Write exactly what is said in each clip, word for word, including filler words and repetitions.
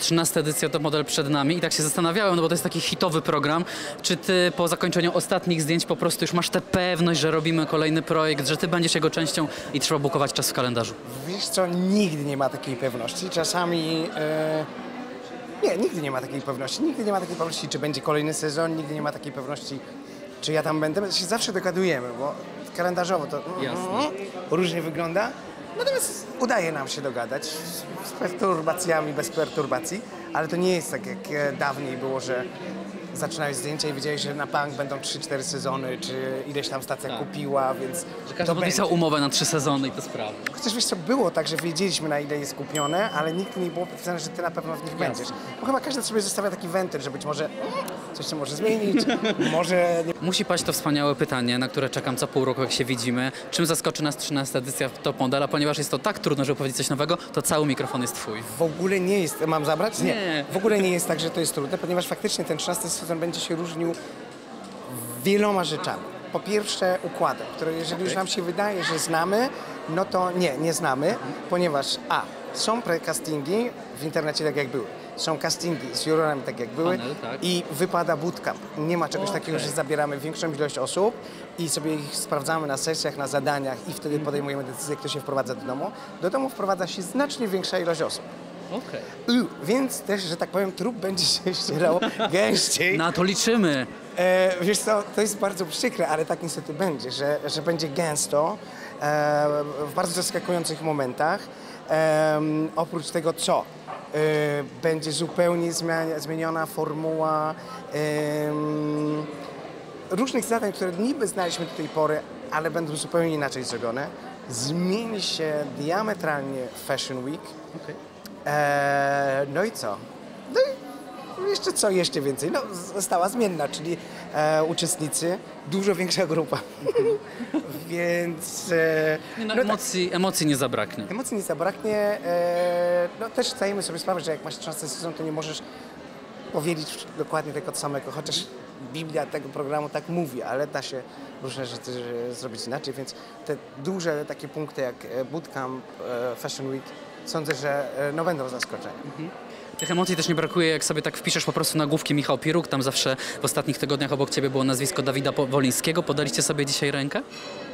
trzynasta edycja Top Model przed nami i tak się zastanawiałem, no bo to jest taki hitowy program. Czy ty po zakończeniu ostatnich zdjęć po prostu już masz tę pewność, że robimy kolejny projekt, że ty będziesz jego częścią i trzeba bukować czas w kalendarzu? Wiesz co, nigdy nie ma takiej pewności. Czasami... E... Nie, nigdy nie ma takiej pewności. Nigdy nie ma takiej pewności, czy będzie kolejny sezon, nigdy nie ma takiej pewności, czy ja tam będę. My się zawsze dogadujemy, bo kalendarzowo to Jasne. różnie wygląda. Natomiast udaje nam się dogadać z perturbacjami, bez perturbacji, ale to nie jest tak jak dawniej było, że zaczynałeś zdjęcia i wiedziałeś, że na Punk będą trzy cztery sezony, czy ileś tam stacja Tak. kupiła, więc Że każdy podpisał umowę na trzy sezony i to sprawy. Chociaż wiesz co, było tak, że wiedzieliśmy, na ile jest kupione, ale nigdy nie było powiedziane, że ty na pewno w nich będziesz. Bo chyba każdy sobie zostawia taki wentyl, że być może mm, coś się może zmienić, może nie. Musi paść to wspaniałe pytanie, na które czekam co pół roku, jak się widzimy. Czym zaskoczy nas trzynasta edycja Top Modela? Ponieważ jest to tak trudno, żeby powiedzieć coś nowego, to cały mikrofon jest twój. W ogóle nie jest, mam zabrać? Nie. Nie. W ogóle nie jest tak, że to jest trudne, ponieważ faktycznie ten trzynasty sezon będzie się różnił wieloma rzeczami. Po pierwsze układem, który jeżeli już nam się wydaje, że znamy, no to nie, nie znamy, ponieważ a, są pre-castingi w internecie tak jak były, są castingi z jurorami tak jak były Panel, tak. i wypada bootcamp. Nie ma czegoś takiego, że zabieramy większą ilość osób i sobie ich sprawdzamy na sesjach, na zadaniach i wtedy podejmujemy decyzję, kto się wprowadza do domu. Do domu wprowadza się znacznie większa ilość osób. Okej. Y, Więc też, że tak powiem, trup będzie się ścierał gęściej. Na to liczymy. E, wiesz co, to jest bardzo przykre, ale tak niestety będzie, że, że będzie gęsto, e, w bardzo zaskakujących momentach. E, oprócz tego co? E, będzie zupełnie zmienia, zmieniona formuła e, różnych zadań, które niby znaliśmy do tej pory, ale będą zupełnie inaczej zrobione. Zmieni się diametralnie Fashion Week. Okay. E, no i co? No i jeszcze co, jeszcze więcej? No, została zmienna, czyli e, uczestnicy, dużo większa grupa. Więc... E, Nie, no, no emocji, tak. emocji nie zabraknie. Emocji nie zabraknie. E, no też zdajemy sobie sprawę, że jak masz trzynasty sezon, to nie możesz powiedzieć dokładnie tego samego, chociaż Biblia tego programu tak mówi, ale da się różne rzeczy zrobić inaczej, więc te duże takie punkty jak Bootcamp, e, Fashion Week, sądzę, że no, będą zaskoczenia. Mhm. Tych emocji też nie brakuje, jak sobie tak wpiszesz po prostu nagłówki Michał Piruk, tam zawsze w ostatnich tygodniach obok ciebie było nazwisko Dawida Wolińskiego. Podaliście sobie dzisiaj rękę?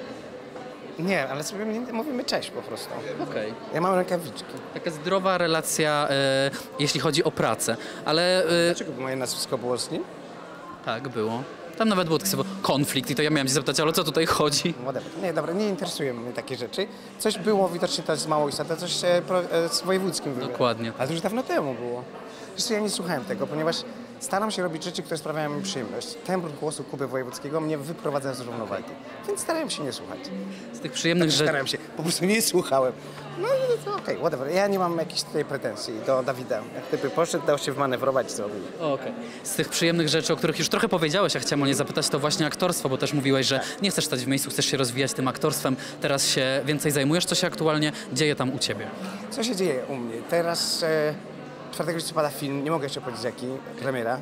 Nie, ale sobie mówimy cześć po prostu. Okej. Ja mam rękawiczki. Taka zdrowa relacja, e, jeśli chodzi o pracę, ale... E, Dlaczego moje nazwisko było z nim? tak, było. Tam nawet był taki sobie konflikt i to ja miałem cię zapytać, ale o co tutaj chodzi? Whatever. Nie, dobra, nie interesują mnie takie rzeczy. Coś było widocznie też z Małoistota, coś e, pro, e, z wojewódzkim wywiadem. Dokładnie. Ale to już dawno temu było. Zresztą ja nie słuchałem tego, ponieważ staram się robić rzeczy, które sprawiają mi przyjemność. Tembr głosu Kuby Wojewódzkiego mnie wyprowadza z równowagi, więc starałem się nie słuchać. Z tych przyjemnych rzeczy... Starałem się, po prostu nie słuchałem. No i to okej, okay, whatever. Ja nie mam jakichś tutaj pretensji do Dawida. Jak gdyby poszedł, dał się wmanewrować, zrobił. Okej. Okay. Z tych przyjemnych rzeczy, o których już trochę powiedziałeś, a chciałem o nie zapytać, to właśnie aktorstwo, bo też mówiłeś, że nie chcesz stać w miejscu, chcesz się rozwijać tym aktorstwem. Teraz się więcej zajmujesz. Co się aktualnie dzieje tam u ciebie? Co się dzieje u mnie? Teraz e, czwartego listopada film, nie mogę jeszcze powiedzieć jaki, premiera.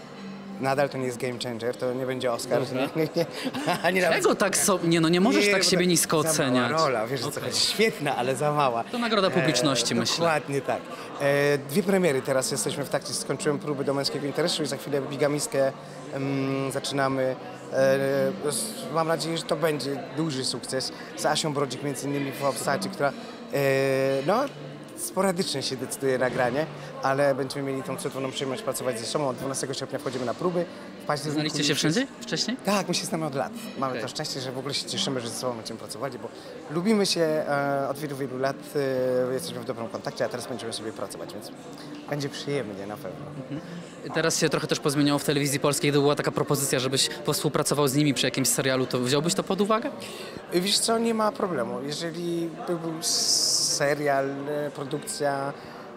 Nadal to nie jest game changer, to nie będzie Oscar. Nie, nie, nie. Ani Czego nawet... tak so... Nie no, nie możesz nie, tak siebie nisko oceniać. Za mała rola, wiesz o co chodzi. Świetna, ale za mała. To nagroda publiczności, e, myślę. Dokładnie tak. E, dwie premiery teraz jesteśmy w trakcie, skończyłem próby do Męskiego Interesu i za chwilę Bigamistkę um, zaczynamy. E, mam nadzieję, że to będzie duży sukces. Z Asią Brodzik między innymi w obsadzie, która e, no, sporadycznie się decyduje na granie, ale będziemy mieli tą cudowną przyjemność pracować ze sobą. Od dwunastego sierpnia wchodzimy na próby. Znaliście się wszędzie wcześniej? Tak, my się znamy od lat. Mamy okay. to szczęście, że w ogóle się cieszymy, że ze sobą będziemy pracowali, bo lubimy się e, od wielu, wielu lat. E, jesteśmy w dobrym kontakcie, a teraz będziemy sobie pracować, więc będzie przyjemnie na pewno. Mhm. Teraz się trochę też pozmieniało w telewizji polskiej. Gdyby była taka propozycja, żebyś współpracował z nimi przy jakimś serialu, to wziąłbyś to pod uwagę? Wiesz co, nie ma problemu. Jeżeli by był serial, produkcja,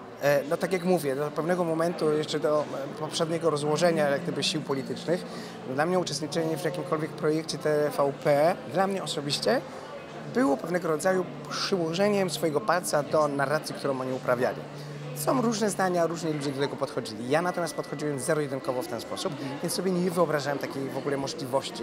no tak jak mówię, do pewnego momentu, jeszcze do poprzedniego rozłożenia jak gdyby sił politycznych, dla mnie uczestniczenie w jakimkolwiek projekcie T V P, dla mnie osobiście, było pewnego rodzaju przyłożeniem swojego palca do narracji, którą oni uprawiali. Są różne zdania, różni ludzie do tego podchodzili. Ja natomiast podchodziłem zero-jedynkowo w ten sposób, mm. więc sobie nie wyobrażałem takiej w ogóle możliwości,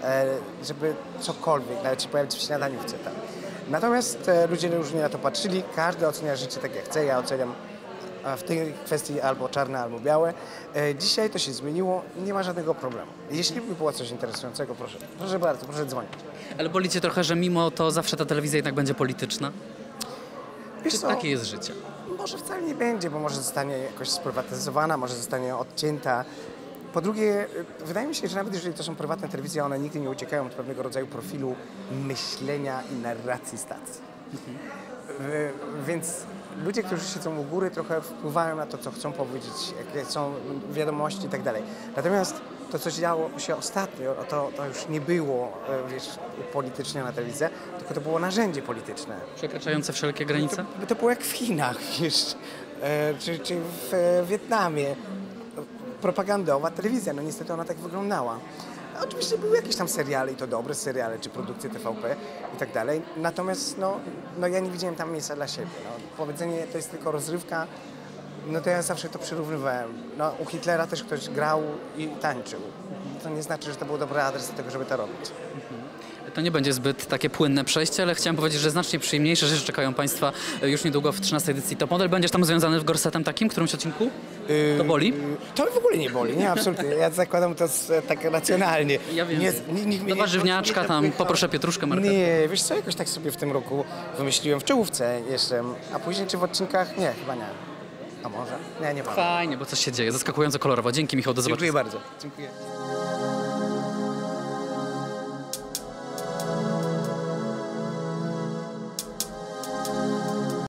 żeby cokolwiek, nawet się pojawić w śniadaniówce tam. Natomiast e, ludzie różnie na to patrzyli, każdy ocenia życie tak jak chce, ja oceniam a w tej kwestii albo czarne, albo białe. E, Dzisiaj to się zmieniło, nie ma żadnego problemu. Jeśli by było coś interesującego, proszę, proszę bardzo, proszę dzwonić. Ale boli cię trochę, że mimo to zawsze ta telewizja jednak będzie polityczna? Wiesz Czy co? takie jest życie? Może wcale nie będzie, bo może zostanie jakoś sprywatyzowana, może zostanie odcięta. Po drugie, y, wydaje mi się, że nawet jeżeli to są prywatne telewizje, one nigdy nie uciekają od pewnego rodzaju profilu myślenia i narracji stacji. Y, Więc ludzie, którzy siedzą u góry, trochę wpływają na to, co chcą powiedzieć, jakie są wiadomości i tak dalej. Natomiast to, co działo się ostatnio, no to, to już nie było, y, wiesz, upolityczniona telewizja, tylko to było narzędzie polityczne. Przekraczające wszelkie granice? To, to było jak w Chinach, wiesz, e, czy, czy w e, Wietnamie. Propagandowa telewizja, no niestety ona tak wyglądała. Oczywiście były jakieś tam seriale i to dobre seriale, czy produkcje T V P i tak dalej. Natomiast no, no ja nie widziałem tam miejsca dla siebie. No. Powiedzenie to jest tylko rozrywka, no to ja zawsze to przyrównywałem. No, u Hitlera też ktoś grał i tańczył. To nie znaczy, że to był dobry adres do tego, żeby to robić. To nie będzie zbyt takie płynne przejście, ale chciałem powiedzieć, że znacznie przyjemniejsze rzeczy czekają Państwa już niedługo w trzynastej edycji Top Model. Będziesz tam związany w gorsetem takim, w którymś odcinku? To boli? Yy, to w ogóle nie boli, nie, absolutnie. Ja zakładam to z, tak racjonalnie. Ja wiem. Nie, nie, nie, Do nie- warzywniaczka nie tam zapycham. poproszę pietruszkę, marchewkę. Nie, wiesz co, jakoś tak sobie w tym roku wymyśliłem w czołówce jestem, a później czy w odcinkach? Nie, chyba nie. A może? Nie, nie pamiętam. Fajnie, bo coś się dzieje. Zaskakująco kolorowo. Dzięki, Michał, do zobaczenia. Dziękuję bardzo. Dziękuję.